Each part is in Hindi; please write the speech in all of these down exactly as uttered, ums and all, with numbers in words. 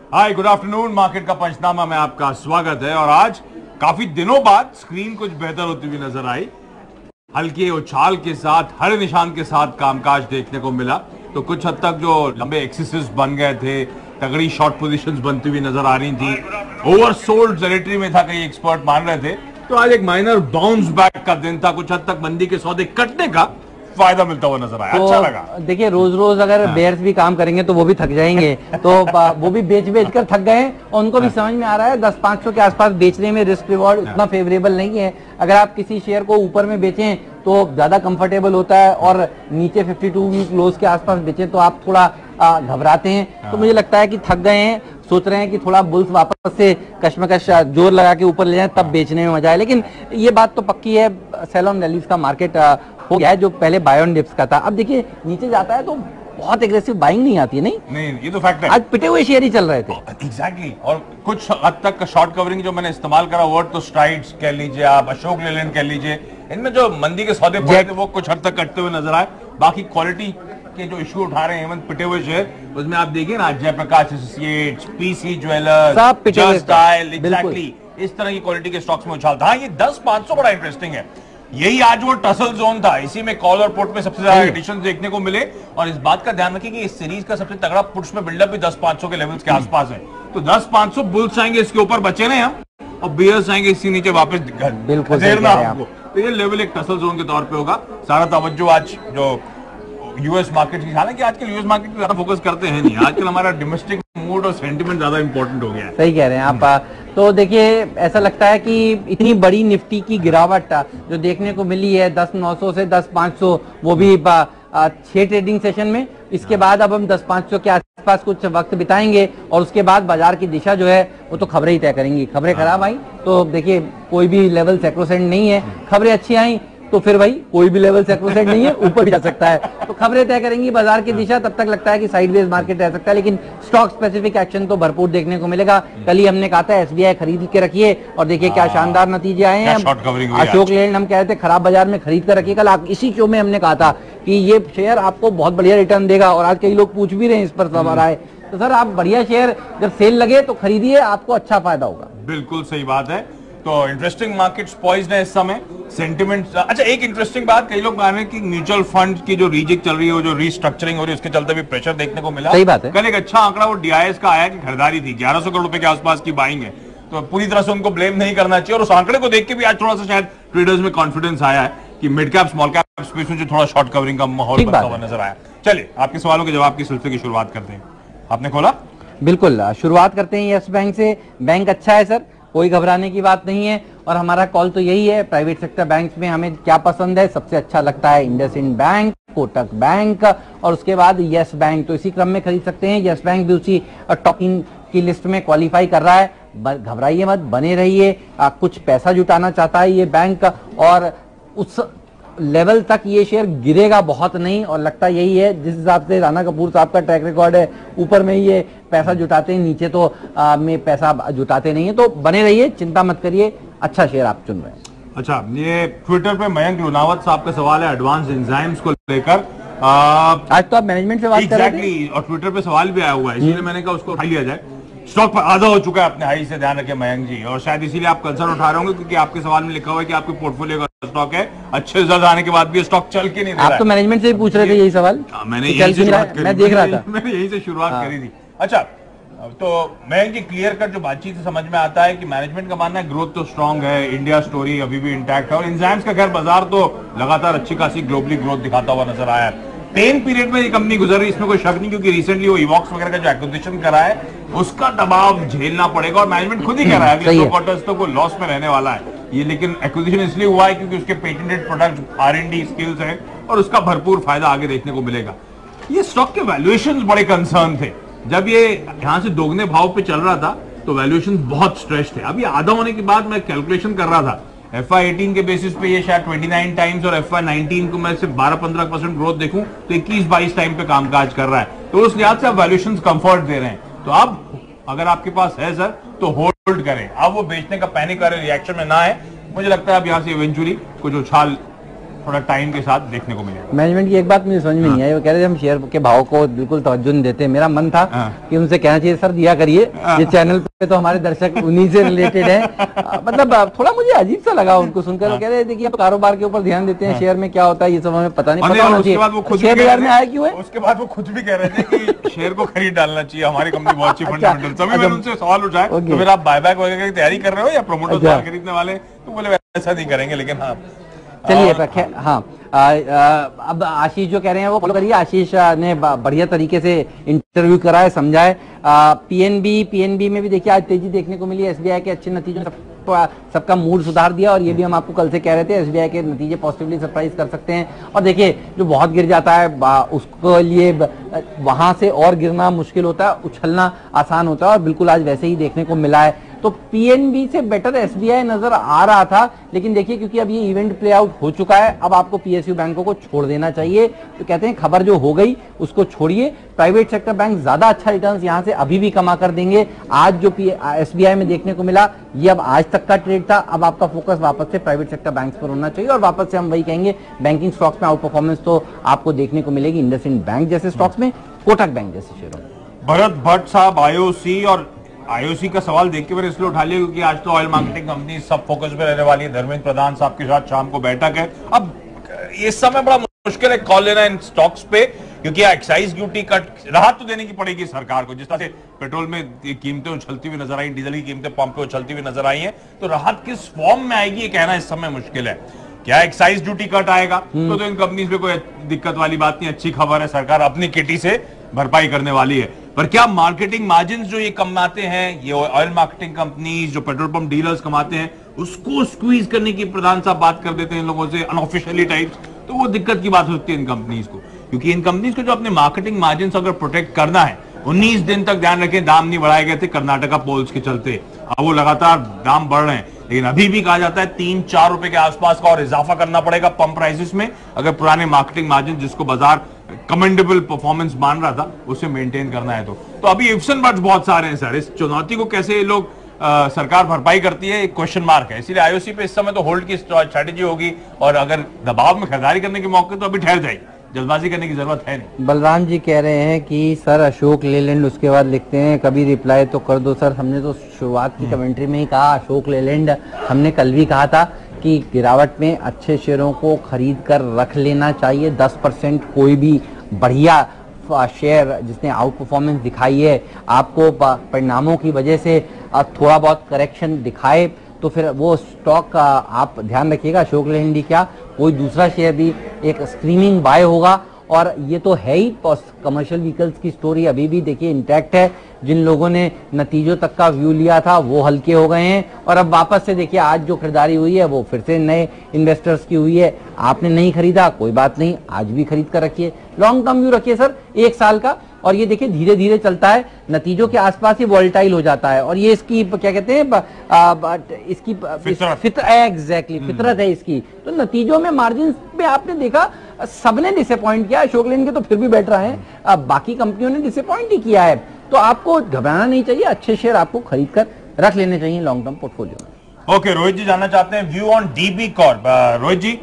हाय, गुड आफ्टरनून। मार्केट का पंचनामा में आपका स्वागत है। और आज काफी दिनों बाद स्क्रीन कुछ बेहतर होती हुई नजर आई। हल्के उछाल के साथ, हरे निशान के साथ कामकाज देखने को मिला। तो कुछ हद तक जो लंबे एक्सेसेस बन गए थे, तगड़ी शॉर्ट पोजीशंस बनती हुई नजर आ रही थी, ओवरसोल्ड टेरिटरी में था, कई एक्सपर्ट मान रहे थे। तो आज एक माइनर बाउंस बैक का दिन था। कुछ हद तक मंदी के सौदे कटने का फायदा मिलता हुआ नजर आया। तो अच्छा लगा। देखिए, रोज रोज अगर हाँ। बेयर्स भी काम करेंगे तो वो भी थक जाएंगे। तो वो भी बेच बेच कर थक गए और उनको भी हाँ। समझ में आ रहा है दस पाँच सौ के आसपास बेचने में रिस्क रिवॉर्ड हाँ। उतना फेवरेबल नहीं है। अगर आप किसी शेयर को ऊपर में बेचें तो ज्यादा कंफर्टेबल होता है और नीचे बावन वीक लोज के आसपास बेचें तो आप थोड़ा घबराते हैं। हाँ। तो मुझे लगता है कि थक गए हैं, सोच रहे हैं कि थोड़ा बुल्स वापस से कश्मकश जोर लगा के ऊपर ले जाएं, तब बेचने में मजा है। लेकिन ये बात तो पक्की है, सेल ऑन रैलीज का मार्केट हो गया है, जो पहले बाय ऑन डिप्स का था। अब देखिए नीचे जाता है तो बहुत एग्रेसिव बाइंग नहीं आती है। नहीं नहीं, ये तो फैक्ट है। आज पिटे हुए शेयर ही चल रहे थे। Exactly exactly. और कुछ हद तक शॉर्ट कवरिंग जो मैंने इस्तेमाल करा वर्ड तो स्ट्राइड्स कह लीजिए, आप अशोक लेलैंड कह लीजिए, इनमें जो मंदी के सौदे पड़े थे वो कुछ हद तक कटते हुए नजर आए। बाकी क्वालिटी के जो इशू उठा रहे हैं पिटे हुए शेयर, उसमें आप देखिए ना, Jaiprakash Associates, PC Jewellers, Just Dial, exactly इस तरह की क्वालिटी के स्टॉक्स में उछाल था। ये दस पाँच सौ बड़ा इंटरेस्टिंग है। यही आज वो टसल जोन था। इसी में कॉल और पुट में सबसे ज्यादा एडिशन देखने को मिले। और इस बात का ध्यान रखिए कि इस सीरीज का सबसे तगड़ा पुट्स में बिल्डअप भी दस पाँच सौ के लेवल्स के आसपास है। तो दस पाँच सौ बुल्स आएंगे इसके ऊपर बचे नहीं हम, और बियर्स आएंगे इसी नीचे वापस। बिल्कुल आपको तो ये लेवल एक टसल जोन के तौर पे होगा। सारा तवज्जो आज जो यूएस मार्केट की, हालांकि आजकल यूएस मार्केट पे ज्यादा फोकस करते हैं नहीं, आजकल हमारा डोमेस्टिक मूड और सेंटिमेंट ज्यादा इंपॉर्टेंट हो गया है। सही कह रहे हैं आप। तो देखिए, ऐसा लगता है कि इतनी बड़ी निफ्टी की गिरावट जो देखने को मिली है दस नौ सौ से दस पाँच सौ, वो भी छह ट्रेडिंग सेशन में, इसके बाद अब हम दस पाँच सौ के आसपास कुछ वक्त बिताएंगे और उसके बाद बाजार की दिशा जो है वो तो खबरें ही तय करेंगी। खबरें खराब आई तो देखिए कोई भी लेवल सैक्रोसेंट नहीं है, खबरें अच्छी आई तो फिर भाई कोई भी लेवल सैक्रोसेंट नहीं है, ऊपर भी जा सकता है। तो खबरें तय करेंगी बाजार की दिशा। तब तक लगता है कि साइडवेज मार्केट रह सकता है, लेकिन स्टॉक स्पेसिफिक एक्शन तो भरपूर देखने को मिलेगा। कल ही हमने कहा था एसबीआई खरीद के रखिए और देखिए क्या शानदार नतीजे आए हैं। अशोक लेलैंड हम कह रहे थे खराब बाजार में खरीद कर रखिए। कल इसी शो में हमने कहा था कि ये शेयर आपको बहुत बढ़िया रिटर्न देगा और आज कई लोग पूछ भी रहे हैं इस पर सवाल आए। तो सर, आप बढ़िया शेयर जब सेल लगे तो खरीदिए, आपको अच्छा फायदा होगा। बिल्कुल सही बात है। तो इंटरेस्टिंग मार्केट्स पॉइज्ड है इस समय। सेंटिमेंट अच्छा, एक इंटरेस्टिंग बात, कई लोग मान रहे हैं कि म्यूचुअल फंड की जो रीजिक चल रही है, जो रीस्ट्रक्चरिंग हो रही है, उसके चलते भी प्रेशर देखने को मिला। सही बात है। कल एक अच्छा आंकड़ा वो डीआईएस का आया कि खरीदारी थी, ग्यारह सौ करोड़ रुपए के आसपास की बाइंग है। तो पूरी तरह से उनको ब्लेम नहीं करना चाहिए। और उस आंकड़े को देख के भी आज थोड़ा सा शायद ट्रेडर्स में कॉन्फिडेंस आया है कि mid cap small cap space में जो थोड़ा शॉर्ट कवरिंग का माहौल बनता हुआ नजर आया। चलिए आपके सवालों के जवाब की सिलसिले की शुरुआत करते हैं। आपने खोला? बिल्कुल, शुरुआत करते हैं यस बैंक से। बैंक अच्छा है सर, कोई घबराने की बात नहीं है। और हमारा कॉल तो यही है, प्राइवेट सेक्टर बैंक्स में हमें क्या पसंद है, सबसे अच्छा लगता है इंडसइंड बैंक, कोटक बैंक और उसके बाद यस बैंक। तो इसी क्रम में खरीद सकते हैं। यस बैंक भी उसी टॉप इन की लिस्ट में क्वालिफाई कर रहा है। घबराइए मत, बने रहिए। कुछ पैसा जुटाना चाहता है ये बैंक और उस लेवल तक ये शेयर गिरेगा बहुत नहीं। और लगता यही है, जिस हिसाब से राणा कपूर साहब का ट्रैक रिकॉर्ड है, ऊपर में ये पैसा जुटाते हैं, नीचे तो आ, में पैसा जुटाते नहीं है। तो बने रहिए, चिंता मत करिए, अच्छा शेयर आप चुन रहे हैं। अच्छा, ये ट्विटर पे मयंक लुनावत साहब का सवाल है एडवांस एंजाइम्स को लेकर। आज तो आप मैनेजमेंट से बात कर रहे थे और ट्विटर पे सवाल भी आया हुआ है, इसलिए मैंने कहा उसको उठा लिया जाए। स्टॉक पर आधा हो चुका है अपने हाई से, ध्यान रखें मयंक जी। और शायद इसीलिए आप कंसर्न उठा रहे होंगे क्योंकि आपके सवाल में लिखा हुआ है कि आपके पोर्टफोलियो का स्टॉक है, अच्छे रिजल्ट आने के बाद भी स्टॉक चल के नहीं दे रहा है। आप तो मैनेजमेंट से भी पूछ रहे थे यही सवाल। मैंने यही से शुरुआत करी, मैं देख रहा था, मैंने यही से शुरुआत करी थी। अच्छा, तो मयंक जी, क्लियर कर जो बातचीत से समझ में आता है कि मैनेजमेंट का मानना है ग्रोथ तो स्ट्रांग है, इंडिया स्टोरी अभी भी इंटैक्ट है और एंजाइम्स का खैर बाजार तो लगातार अच्छी खासी ग्लोबली ग्रोथ दिखाता हुआ नजर आया है। पेन पीरियड में ये कंपनी गुजर रही है, इसमें कोई शक नहीं, क्योंकि रिसेंटली वो इवॉक्स वगैरह का जो एक्विजिशन करा है उसका दबाव झेलना पड़ेगा। और मैनेजमेंट खुद ही कह रहा है अगले दो क्वार्टर्स तो वो लॉस में रहने वाला है ये। लेकिन एक्विजिशन इसलिए हुआ है क्योंकि उसके patented product, R and D skills हैं और उसका भरपूर फायदा आगे देखने को मिलेगा। ये स्टॉक के वैल्यूएशन बड़े कंसर्न थे जब ये यहां से दोगुने भाव पे चल रहा था, तो वैल्यूएशन बहुत स्ट्रेच थे। अब ये आधा होने के बाद मैं कैलकुलेशन कर रहा था, एफ आई एटीन के बेसिस पे ये शायद उनतीस टाइम्स और एफ आई नाइनटीन को मैं सिर्फ बारह पंद्रह परसेंट ग्रोथ देखूं तो इक्कीस बाईस टाइम पे कामकाज कर रहा है। तो उस लिहाज से आप वैल्यूएशन कंफर्ट दे रहे हैं। तो अब अगर आपके पास है सर तो होल्ड करें। अब वो बेचने का पैनिक वाले रिएक्शन में ना है। मुझे लगता है अब यहां से इवेंचुअली कुछ उछाल थोड़ा टाइम के साथ देखने को मिलेगा। मैनेजमेंट की एक बात मुझे समझ में नहीं आई, वो कह रहे थे हम शेयर के भाव को बिल्कुल तवज्जो नहीं देते। मेरा मन था कि उनसे कहना चाहिए सर दिया करिए, ये चैनल पे तो हमारे दर्शक उन्हीं से रिलेटेड है। मतलब थोड़ा मुझे अजीब सा लगा उनको सुनकर। वो कह रहे थे कि कारोबार के ऊपर ध्यान देते हैं, शेयर में क्या होता है ये सब हमें पता नहीं, पता होना चाहिए शेयर बाजार में आया क्यों है। उसके बाद वो खुद भी कह रहे थे कि शेयर को खरीद डालना चाहिए, हमारी कंपनी बहुत अच्छी फंडामेंटल। सभी मैंने उनसे सवाल उठाया तो फिर आप बायबैक वगैरह की तैयारी कर रहे हो या प्रोमोटर खरीदने वाले, तो बोले ऐसा नहीं करेंगे। लेकिन हाँ चलिए हाँ आ, आ, अब आशीष जो कह रहे हैं वो फॉलो करिए। आशीष ने बढ़िया तरीके से इंटरव्यू करा है, समझाए। पीएनबी पीएनबी में भी देखिए आज तेजी देखने को मिली, एसबीआई के अच्छे नतीजों सब, सबका मूड सुधार दिया। और ये भी हम आपको कल से कह रहे थे एसबीआई के नतीजे पॉजिटिवली सरप्राइज कर सकते हैं। और देखिए जो बहुत गिर जाता है उसके लिए वहां से और गिरना मुश्किल होता है, उछलना आसान होता है, और बिल्कुल आज वैसे ही देखने को मिला है। तो पीएनबी से बेटर एसबीआई नजर आ रहा था, लेकिन देखिए क्योंकि अब ये इवेंट प्ले आउट हो चुका है, अब आपको पीएसयू बैंकों को छोड़ देना चाहिए। तो कहते हैं खबर जो हो गई उसको छोड़िए, प्राइवेट सेक्टर बैंक ज्यादा अच्छा रिटर्न्स यहां से अभी भी कमा कर देंगे। आज जो एसबीआई में देखने को मिला ये अब आज तक का ट्रेड था, अब आपका फोकस वापस से प्राइवेट सेक्टर बैंक्स पर होना चाहिए। और वापस से हम वही कहेंगे बैंकिंग स्टॉक्स में आउट परफॉर्मेंस तो आपको देखने को मिलेगी इंडसइंड बैंक जैसे स्टॉक्स में, कोटक बैंक जैसे शेयरों में। भरत भट्ट साहब आईओसी और आईओसी का सवाल देख के मैंने इसलिए उठा लिया क्योंकि आज तो ऑयल मार्केटिंग कंपनी सब फोकस पे रहने वाली है। धर्मेंद्र प्रधान साहब के साथ शाम को बैठक है। अब इस समय बड़ा मुश्किल है कॉल लेना इन स्टॉक्स पे, क्योंकि एक्साइज ड्यूटी कट राहत तो देने की पड़ेगी सरकार को। जिस तरह से पेट्रोल में कीमतें उछलती हुई नजर आई, डीजल की कीमतें पंप पे उछलती हुई नजर आई हैं, तो राहत किस फॉर्म में आएगी ये कहना इस समय मुश्किल है। क्या एक्साइज ड्यूटी कट आएगा तो, तो इन कंपनीज पे कोई दिक्कत वाली बात नहीं, अच्छी खबर है, सरकार अपनी किटी से भरपाई करने वाली है। पर क्या मार्केटिंग मार्जिन जो ये कमाते हैं, ये ऑयल मार्केटिंग कंपनीज जो पेट्रोल पंप डीलर्स कमाते हैं, उसको स्क्वीज करने की प्रधान साहब बात कर देते हैं इन लोगों से अनऑफिशियली टाइप्स, तो वो दिक्कत की बात हो सकती है इन कंपनीज को। क्योंकि इन कंपनीज को जो अपने मार्केटिंग मार्जिन अगर प्रोटेक्ट करना है, उन्नीस दिन तक ध्यान रखें दाम नहीं बढ़ाए गए थे कर्नाटका पोल्स के चलते, अब वो लगातार दाम बढ़ रहे हैं। लेकिन अभी भी कहा जाता है तीन चार रुपए के आसपास का और इजाफा करना पड़ेगा पंप प्राइसेस में, अगर पुराने मार्केटिंग मार्जिन जिसको बाजार कमेंडेबल परफॉर्मेंस मान रहा था उसे मेंटेन करना है। तो तो अभी इफ्सन बर्ड्स बहुत सारे हैं सर, इस चुनौती को कैसे ये लोग आ, सरकार भरपाई करती है एक क्वेश्चन मार्क है। इसीलिए आईओसी पे इस समय तो होल्ड की स्ट्रैटेजी होगी, और अगर दबाव में खरीदारी करने के मौके तो अभी ठहर जाएगी, जल्दबाजी करने की जरूरत है नहीं। बलराम जी कह रहे हैं कि सर अशोक लेलैंड, उसके बाद लिखते हैं कभी रिप्लाई तो कर दो सर। हमने तो शुरुआत की कमेंट्री में ही कहा अशोक लेलैंड, हमने कल भी कहा था कि गिरावट में अच्छे शेयरों को खरीद कर रख लेना चाहिए। दस परसेंट कोई भी बढ़िया शेयर जिसने आउट परफॉर्मेंस दिखाई है, आपको परिणामों की वजह से थोड़ा बहुत करेक्शन दिखाए, तो फिर वो स्टॉक आप ध्यान रखिएगा। अशोक लेलैंड ही क्या कोई दूसरा शेयर भी एक स्क्रीमिंग बाय होगा। और ये तो है ही, कमर्शियल व्हीकल्स की स्टोरी अभी भी देखिए इंटैक्ट है। जिन लोगों ने नतीजों तक का व्यू लिया था वो हल्के हो गए हैं, और अब वापस से देखिए आज जो खरीदारी हुई है वो फिर से नए इन्वेस्टर्स की हुई है। आपने नहीं खरीदा कोई बात नहीं, आज भी खरीद कर रखिए, लॉन्ग टर्म व्यू रखिए सर एक साल का। और ये देखिए धीरे धीरे चलता है, नतीजों के आसपास ही वॉलेटाइल हो जाता है, और ये इसकी क्या कहते हैं आ, इसकी फितरत एग्जैक्टली फितरत है इसकी। तो नतीजों में मार्जिन पे आपने देखा सबने डिसअपॉइंट किया, अशोक लेलैंड के तो फिर भी बेट रहे हैं, बाकी कंपनियों ने डिसअपॉइंट ही किया है। तो आपको घबराना नहीं चाहिए, अच्छे शेयर आपको खरीद कर रख लेने चाहिए लॉन्ग टर्म पोर्टफोलियो में। ओके, रोहित जी जानना चाहते हैं view on DB Corp. Rohit ji,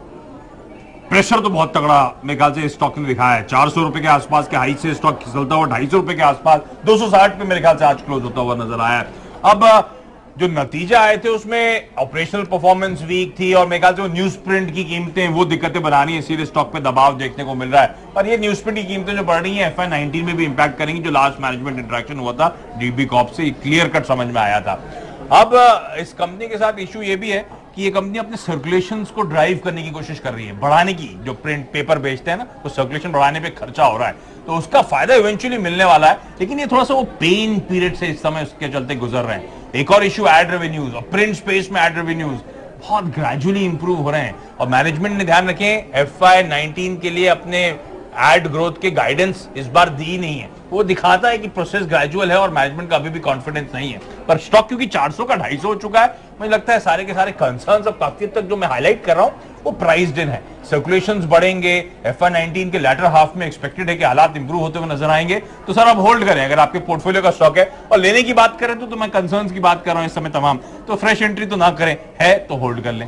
pressure तो बहुत तगड़ा मेरे ख्याल से स्टॉक ने दिखाया है, चार सौ रुपए के आसपास के हाई से स्टॉक खिसलता हुआ ढाई सौ रुपए के आसपास दो सौ साठ पे मेरे ख्याल से आज क्लोज होता हुआ नजर आया है। अब जो नतीजे आए थे उसमें ऑपरेशनल परफॉर्मेंस वीक थी, और मेरे ख्याल से वो न्यूज प्रिंट की कीमतें वो दिक्कतें बना रही है, इसीलिए स्टॉक पे दबाव देखने को मिल रहा है। पर ये न्यूज प्रिंट की कीमतें जो बढ़ रही हैं एफ आई नाइनटीन में भी इंपैक्ट करेंगी, जो लास्ट मैनेजमेंट इंटरेक्शन हुआ था डीबी कॉर्प से क्लियर कट समझ में आया था। अब इस कंपनी के साथ इश्यू ये भी है कि ये कंपनी अपने सर्कुलेशंस को ड्राइव करने की कोशिश कर रही है, बढ़ाने की। जो प्रिंट पेपर बेचते हैं ना, तो सर्कुलेशन बढ़ाने पे खर्चा हो रहा है, तो उसका फायदा इवेंचुअली मिलने वाला है। लेकिन ये थोड़ा सा वो पेन पीरियड से इस समय उसके चलते गुजर रहे हैं। एक और इश्यू एड रेवेन्यूज, और प्रिंट स्पेस में एड रेवेन्यूज बहुत ग्रेजुअली इंप्रूव हो रहे हैं, और मैनेजमेंट ने ध्यान रखें एफ आई नाइनटीन के लिए अपने एड ग्रोथ के गाइडेंस इस बार दी नहीं है। वो दिखाता है कि प्रोसेस ग्रेजुअल है और मैनेजमेंट का अभी भी कॉन्फिडेंस नहीं है। पर स्टॉक क्योंकि चार सौ का ढाई सौ हो चुका है, मुझे लगता है सारे के सारे कंसर्न्स अब काफी तक जो मैं हाईलाइट कर रहा हूं वो प्राइस्ड इन है। सर्कुलेशंस बढ़ेंगे, एफ आई नाइनटीन के लेटर हाफ में एक्सपेक्टेड है कि हालात इंप्रूव होते हुए नजर आएंगे। तो सर आप होल्ड करें अगर आपके पोर्टफोलियो का स्टॉक है, और लेने की बात करें तो, तो मैं कंसर्न्स की बात कर रहा हूं इस समय तमाम, तो फ्रेश एंट्री तो ना करें, है तो होल्ड कर लें।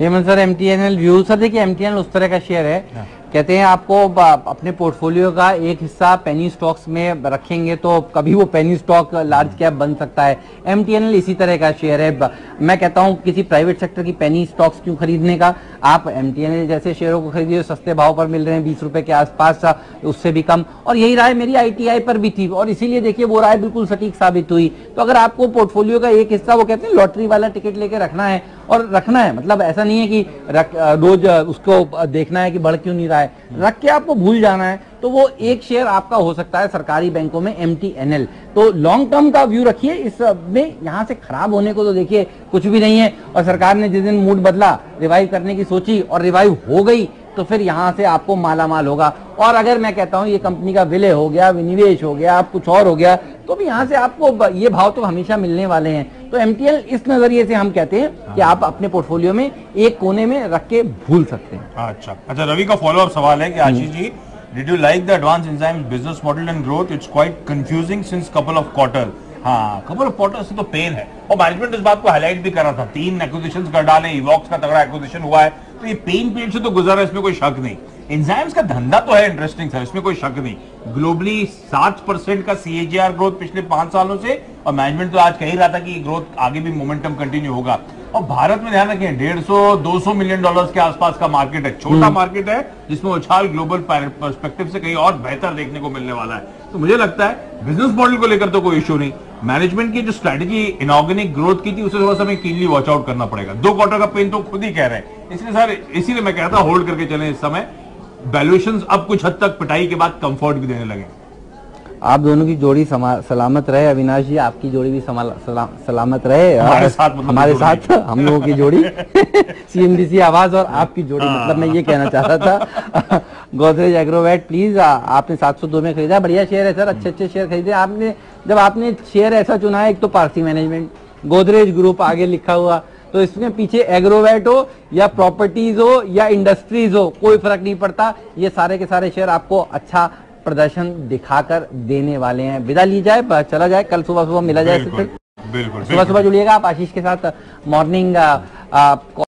Hemant sir, MTNL view sir, देखिए एमटीएनएल उस तरह का शेयर है, कहते हैं आपको अपने पोर्टफोलियो का एक हिस्सा पेनी स्टॉक्स में रखेंगे तो कभी वो पेनी स्टॉक लार्ज कैप बन सकता है। एमटीएनएल इसी तरह का शेयर है। मैं कहता हूं किसी प्राइवेट सेक्टर की पेनी स्टॉक्स क्यों खरीदने का, आप एमटीएनएल जैसे शेयरों को खरीदिए, सस्ते भाव पर मिल रहे हैं, बीस रुपए के आसपास, उससे भी कम। और यही राय मेरी आईटीआई पर भी थी और इसीलिए देखिए वो राय बिल्कुल सटीक साबित हुई। तो अगर आपको पोर्टफोलियो का एक हिस्सा, वो कहते हैं लॉटरी वाला टिकट लेके रखना है, और रखना है मतलब ऐसा नहीं है कि रख, रोज उसको देखना है कि बढ़ क्यों नहीं रहा है, रख के आपको भूल जाना है, तो वो एक शेयर आपका हो सकता है सरकारी बैंकों में एमटीएनएल। तो लॉन्ग टर्म का व्यू रखिए, इसमें यहां से खराब होने को तो देखिए कुछ भी नहीं है। और सरकार ने जिस दिन मूड बदला, रिवाइव करने की सोची और रिवाइव हो गई, तो फिर यहां से आपको मालामाल होगा। और अगर मैं कहता हूं ये कंपनी का विलय हो गया, विनिवेश हो गया, कुछ और हो गया, तो भी यहां से आपको ये भाव तो हमेशा मिलने वाले हैं। तो एमटीएल इस नजरिए से हम कहते हैं कि आप अपने पोर्टफोलियो में एक कोने में रख के भूल सकते हैं। अच्छा अच्छा, रवि का फॉलो अप सवाल है कि Ashish ji, did you like the Advanced Enzymes business model and growth? It's quite confusing since couple of quarter. हाँ, कपल ऑफ क्वार्टर से तो पेन है, और मैनेजमेंट इस बात को हाईलाइट भी कर रहा था, तीन एक्विजिशंस कर डाले, इवॉक्स का तगड़ा एक्विजिशन हुआ है, तो ये पेन पीरियड से तो गुजर है, इसमें कोई शक नहीं। एंजाइम्स का धंधा तो है इंटरेस्टिंग सर, इसमें कोई शक नहीं। ग्लोबली सात परसेंट का सीएजीआर ग्रोथ पिछले पांच सालों से, और मैनेजमेंट तो आज कह ही रहा था कि ग्रोथ आगे भी मोमेंटम कंटिन्यू होगा। और भारत में ध्यान रखें, डेढ़ सौ दो सौ मिलियन डॉलर्स के आसपास का मार्केट है, छोटा मार्केट है, जिसमें उछाल ग्लोबल पर्सपेक्टिव से कहीं और बेहतर देखने को मिलने वाला है। तो मुझे लगता है बिजनेस मॉडल को लेकर तो कोई इश्यू नहीं। मैनेजमेंट की जो स्ट्रेटजी इनऑर्गेनिक ग्रोथ की थी, उसे थोड़ा सा हमें कीनली वॉच आउट करना पड़ेगा। दो क्वार्टर का पेन तो खुद ही कह रहे हैं, इसलिए सर इसीलिए मैं कहता होल्ड करके चलें इस समय। वैल्यूएशंस अब कुछ हद तक पिटाई के बाद कंफर्ट भी देने लगे। आप दोनों की जोड़ी सलामत रहे, अविनाश जी आपकी जोड़ी भी समा, सला, सलामत रहे, हमारे साथ मतलब हमारे साथ हम लोगों की जोड़ी सीएमडीसी आवाज और आपकी जोड़ी, मतलब मैं ये कहना चाह रहा था। गोदरेज एग्रोवेट प्लीज, आपने सात सौ दो में खरीदा, बढ़िया शेयर है सर, अच्छे अच्छे शेयर खरीदे आपने। जब आपने शेयर ऐसा चुना है, एक तो पारसी मैनेजमेंट, गोदरेज ग्रुप आगे लिखा हुआ, तो इसमें पीछे एग्रोवेट हो या प्रॉपर्टीज हो या इंडस्ट्रीज हो, कोई फर्क नहीं पड़ता, ये सारे के सारे शेयर आपको अच्छा प्रदर्शन दिखाकर देने वाले हैं। विदा ली जाए, चला जाए, कल सुबह सुबह मिला जाए, बिल्कुल, बिल्कुल, सुबह सुबह जुड़िएगा आप आशीष के साथ मॉर्निंग